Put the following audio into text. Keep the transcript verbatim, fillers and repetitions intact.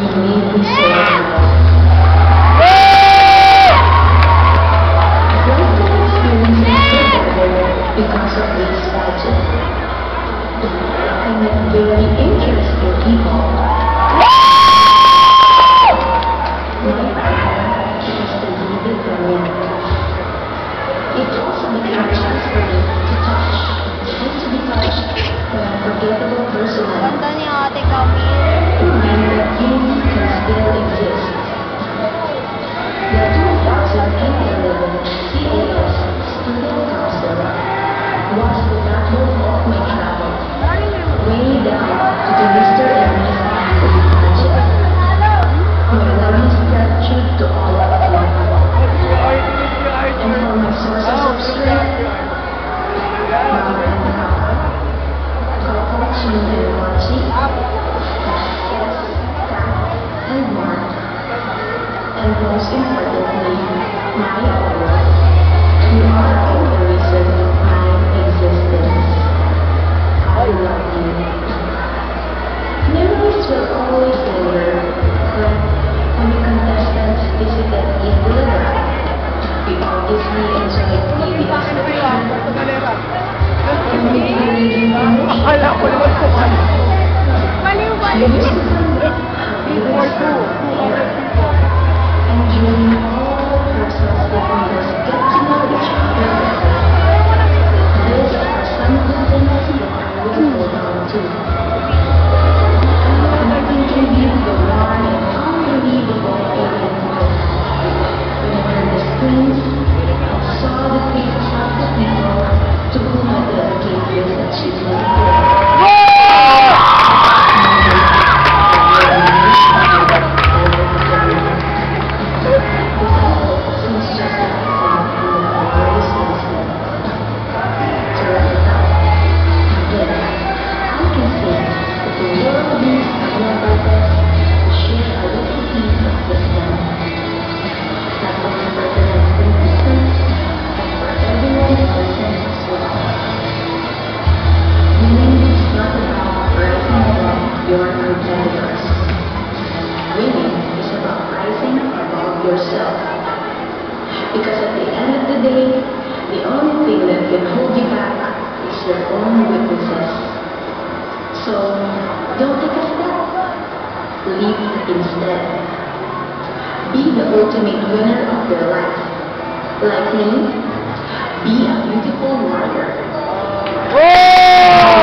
You made me so proud. Because of this pageant, I met very interesting people. My partner chose to leave it for me. It also became a chance for me to touch, and to be touched by an unforgettable person. Ganda ni Ate Camille. Remind that you can still exist. The two thousand eleven C A S Student Council was the backbone of my travel, way down to the Mister and Miss Anthony pageant. My warmest gratitude to all of you, and for my sources of strength, Mama and Papa, Coco, Chin and Mochi, Yes, Kat, and Mark, and most importantly, my own. You are all the reason of my existence. I love you. Memories will always linger, but when the contestants visited Indulaga, we obviously enjoyed T V exhibition. And we really Akala ko naman kung ano. we used to come back happy with some and during all process that we must get to know each other better. These are some of the things that I will hold on to. And I can give you the warm and unbelievable feeling when I heard the screams and saw the faces of the people to whom I dedicate this achievement. Your competitors. Winning is about rising above yourself. Because at the end of the day, the only thing that can hold you back is your own weaknesses. So, don't take a step. Live instead. Be the ultimate winner of your life. Like me, be a beautiful warrior.